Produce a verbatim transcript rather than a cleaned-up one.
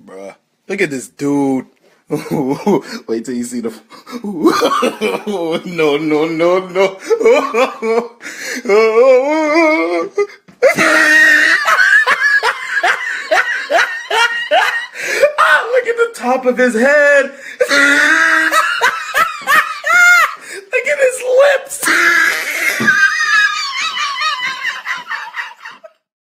bruh. Look at this dude. Wait till you see the... No, no, no, no. Ah, look at the top of his head.